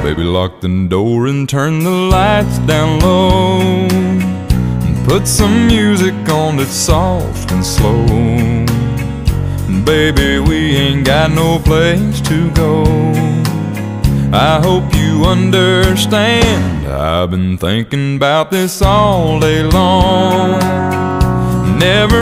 Baby, lock the door and turn the lights down low, and put some music on that's soft and slow. Baby, we ain't got no place to go. I hope you understand, I've been thinking about this all day long. Never